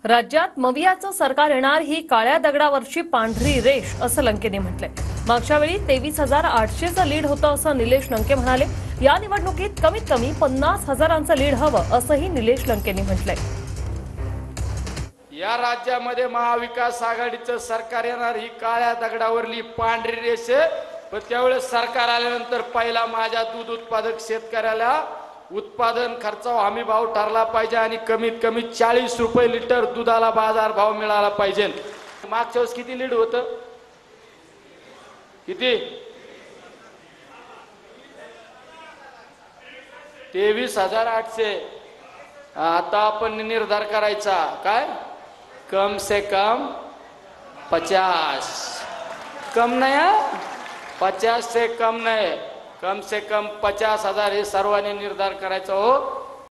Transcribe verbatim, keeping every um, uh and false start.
राज्यात मवियाचं सरकार येणार ही काळ्या दगडावरची पांढरी रेष असं लंकेने म्हटलंय। मागच्या वेळी तेवीस हजार आठशेचं लीड होतं असं निलेश लंके म्हणाले। या निवडणुकीत कमीत कमी पन्नास हजारांचं लीड हवं असंही निलेश लंकेने म्हटलंय। या राज्यामध्ये महाविकास आघाडीचं सरकार येणार ही काळ्या दगडावरली पांढरी रेष आहे। पण त्यावेळेस सरकार आल्यानंतर पहिला माझ्या दूध उत्पादक शेतकऱ्याला उत्पादन खर्चावर हमी भाव ठरला पाहिजे आणि कमीत कमी चाळीस रुपये लिटर दुधाला बाजार भाव मिळाला पाहिजे। मागच्या वेळेस किती लीड होतं? किती? तेवीस हजार आठशे। आता आपण निर्धार करायचा काय? कम से कम पचास। कम नहीं, पचास से कम नहीं, कम से कम पचास हजार हे सर्वांनी निर्धार करायचा हो।